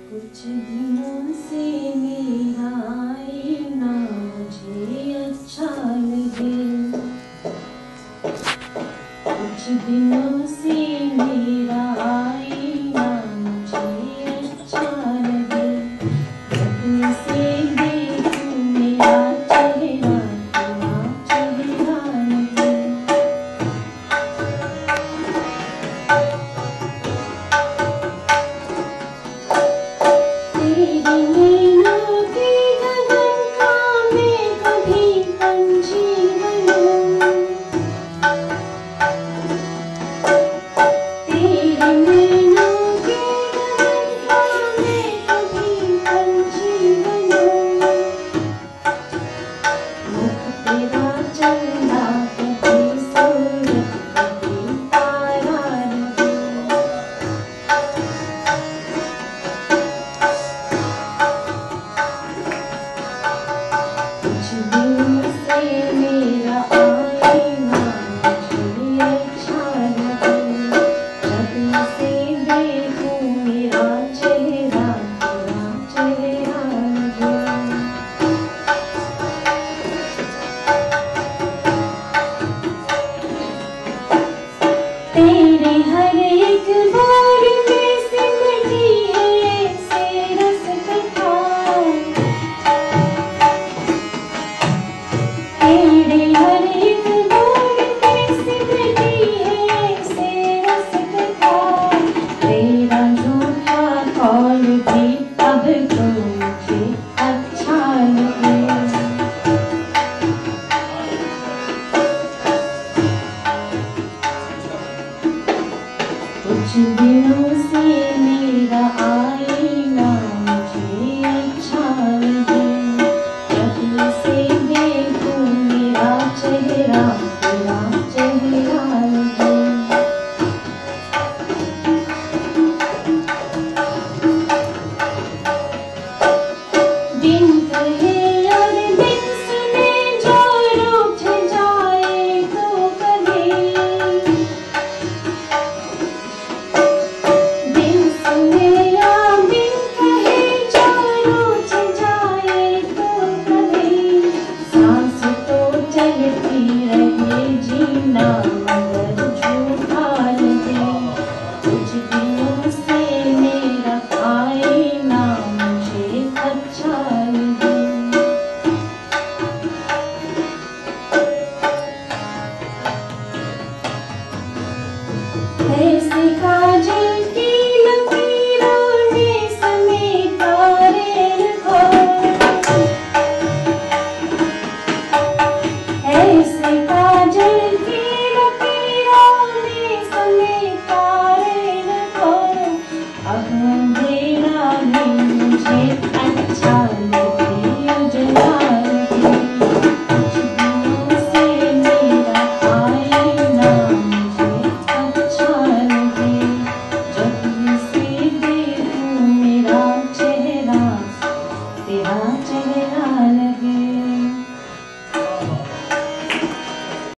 कुछ दिनों से मेरा आईना मुझे अच्छा लगे, कुछ दिनों से मेरा आईना मुझे अच्छा लगे, जब से देखूं मेरा चेहरा तेरा चेहरा लगे। तेरी नैनों की गगन का मैं कभी पंछी बनूं, तेरी नैनों की गगन का मैं कभी पंछी बनूं, मुख तेरा चंदा कभी सूरज कभी तारा लगूं। कुछ दिनों से मेरा आईना मुझे अच्छा लगे, जब से देखूं मेरा चेहरा तेरा चेहरा लगे। तेरे हर एक बार में सिमटी है से रस कथा, तेरे हर एक बार में सिमटी है से रस कथा, तेरा झूठा कौल भी अब तो मुझे अच्छा लगे। कुछ दिनों से मेरा आईना मुझे अच्छा लगे, जब से देखूं मेरा चेहरा तेरा चेहरा लगे। दिन कहे और दिन सुने जो रूठ जाए तो कभी, दिन सुने या दिन कहे जो रूठ जाए तो कभी, सांस तो चलती रहे जीना